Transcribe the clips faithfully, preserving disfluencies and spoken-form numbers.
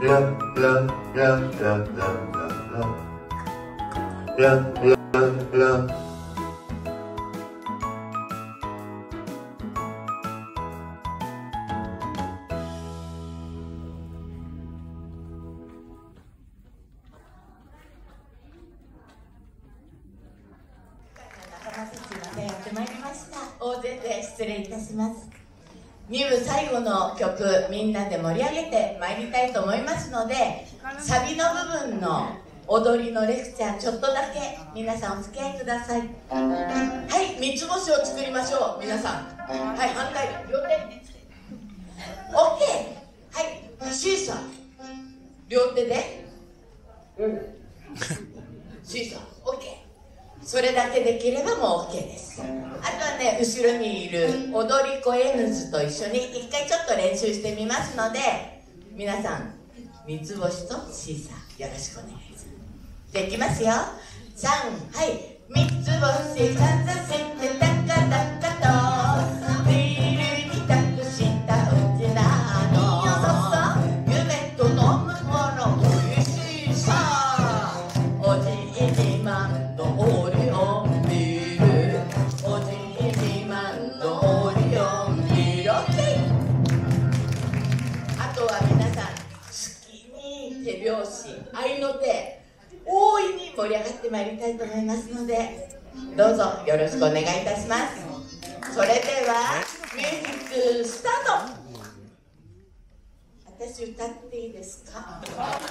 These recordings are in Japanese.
ラララララララやってまいりました。大勢で失礼いたします。に部最後の曲、みんなで盛り上げてまいりたいと思いますので、サビの部分の踊りのレクチャーちょっとだけ皆さんお付き合いください。はい、三つ星を作りましょう皆さん。はい、反対両手 OK。 はい、シーサー両手でシーサー OK。それだけできればもう OK です。あとはね、後ろにいる踊り子 N ズと一緒に一回ちょっと練習してみますので、皆さん三つ星とシーサーよろしくお願いします。じゃあいきますよ。さん、はい。三つ星かざしてタカタカとビールに託したうちなの夢と飲むものおいしさ、おじい自慢のオリオンビール、おじい自慢のオリオンビール。 OK。 あとは皆さん好きに手拍子合いの手大いに盛り上がってまいりたいと思いますので、どうぞよろしくお願いいたします。それではミュージックスタート。私歌っていいですか？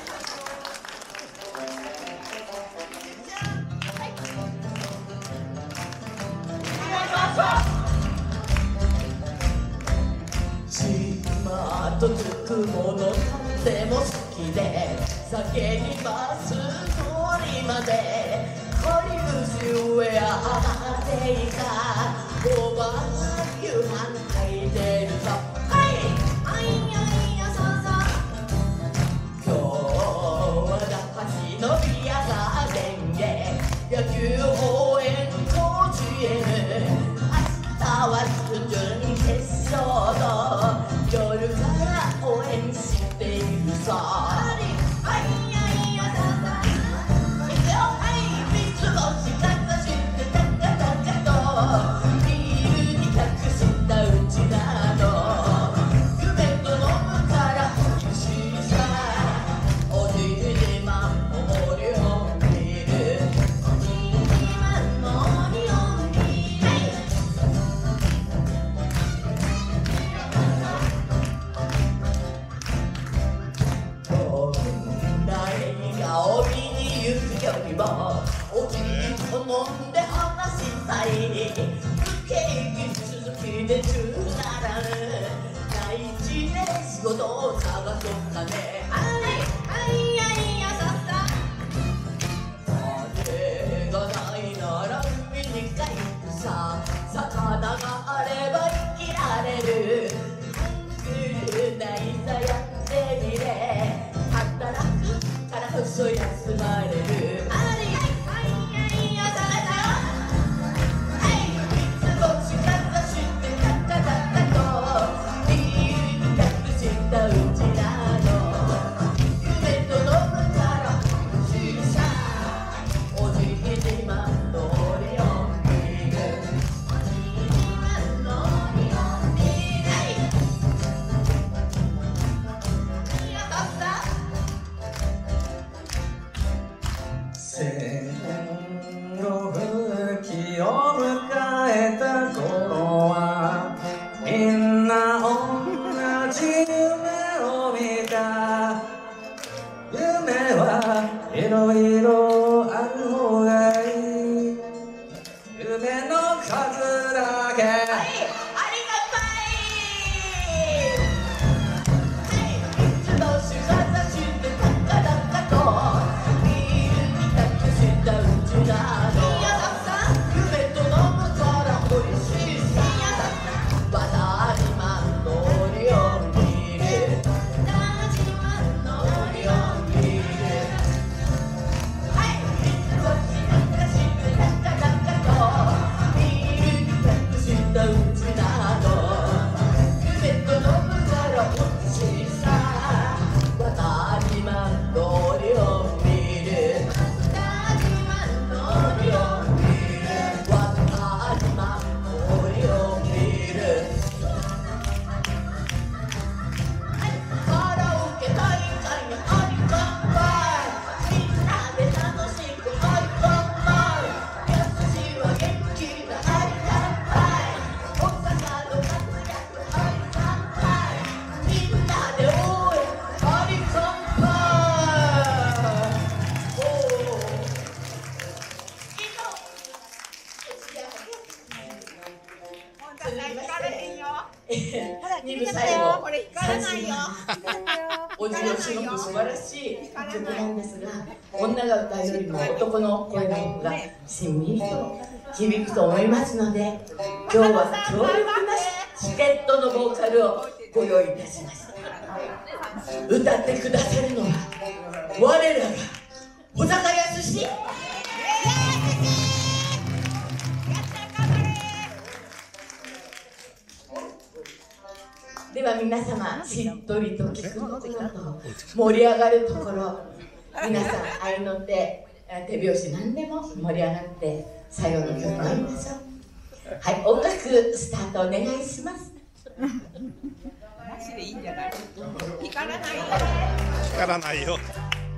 島とつくものなんでも好きで酒にバス通りまで狩り虫上やっていたおばあ夕飯炊いてるぞ。はいあいやいやそうそう、今日は那覇市のビアガーデンへ野球応援甲子園、明日は準々決勝の夜から応援しているさ。おじいと飲んで話したい、不景気続きで中ならぬ大事で仕事を探そうかね。あいあいやいやささ、金がないなら海に帰るさ、魚があれば生きられる、くるないさやってみれ、働くからこそ休まれる。 戦後復帰を迎えた頃はみんな同じ夢を見た。夢はいろいろある方がいい、夢の数だけ、はい、ありがたい。はい、三つ星かざして高々とはいに部最後三振おじのすごく素晴らしい曲なんですが、女が歌うよりも男の声の方がしんみりと響くと思いますので、今日は強力なチケットのボーカルをご用意いたしました。歌ってくださるのは我らが小坂康。では皆様、しっとりと聞くのと盛り上がるところ、皆さん合いの手、手拍子何でも盛り上がって最後の曲参りましょう。はい、音楽スタートお願いします。 なしでいいんじゃない？光らないよ。 光らないよ。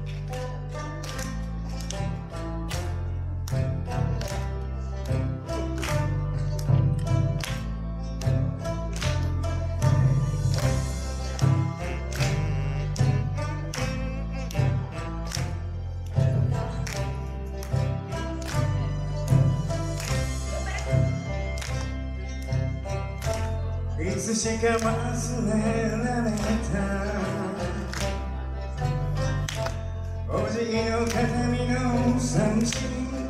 いつしか忘れられたお辞儀の形見の三振、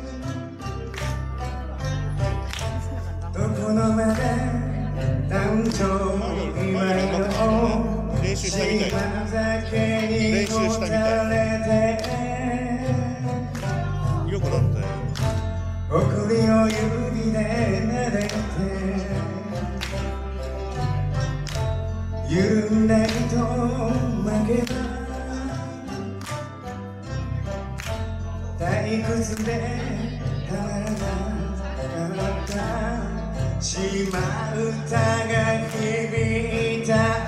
どこのまで誕生日祝いの練習したみたい。 島酒にもたれてよくなったよ。 誇りを指で撫でて緩んだ糸負けば退屈でたまらなかった島唄が響いた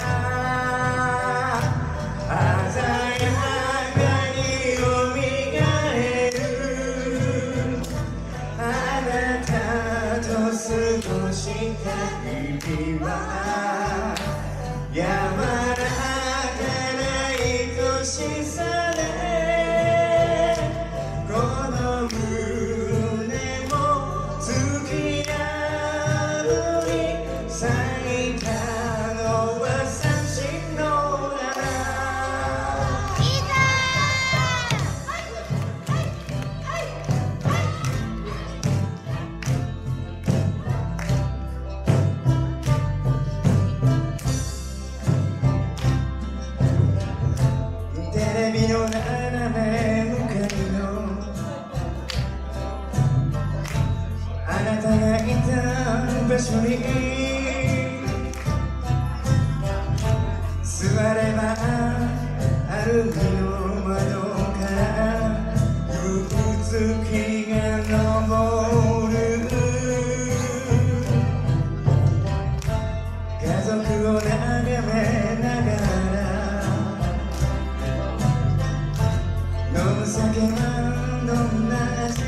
鮮やかによみがえるあなたと過ごした日々は柔らかな愛しさでこの胸も突き破り咲いたのは三振の花。テレビの斜め向かいのあなたがいた場所に座れば歩きの窓から夕月が昇る家族を眺めながら飲む酒はどんな味、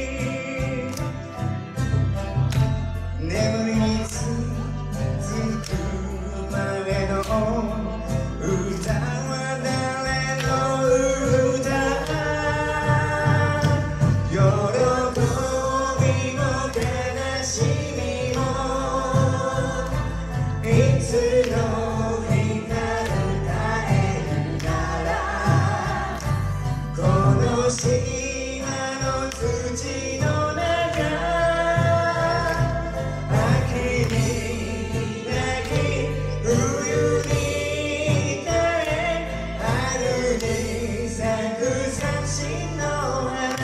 眠りにつく前の歌は誰の歌、喜びも悲しみもいつの日か歌えるならこの島の土の中秋に泣き冬に耐え春に咲く三振の花。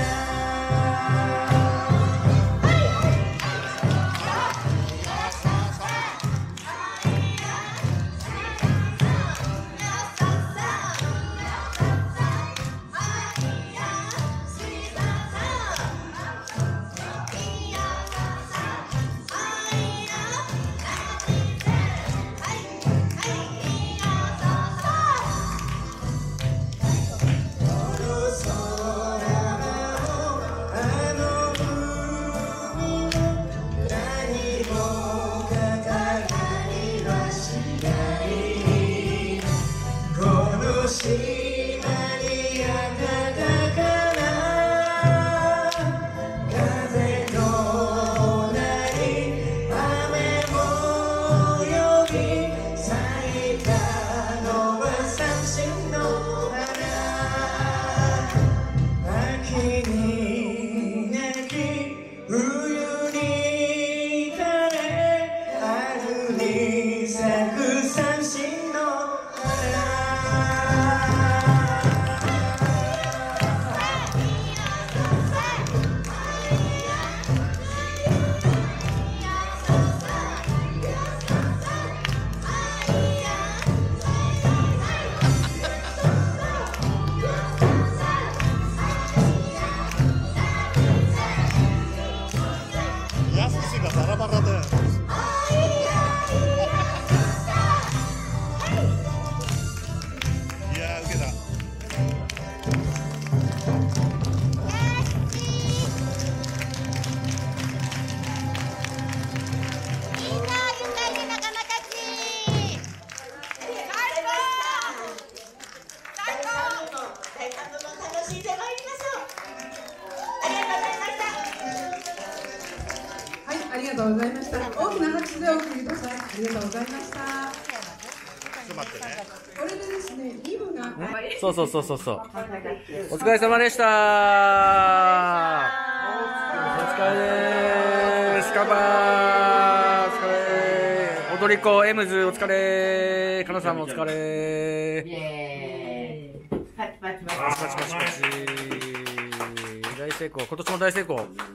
島に暖かな風のない雨も呼びりがとうございました。 ちょっと待ってね。 これでですね、イブがそうそうそうそうそう。お疲れ様でした。お疲れです。乾杯。お疲れ。踊り子エムズお疲れ。かなさんもお疲れ。 イエーイ。パチパチパチパチパチパチパチ。大成功。今年も大成功。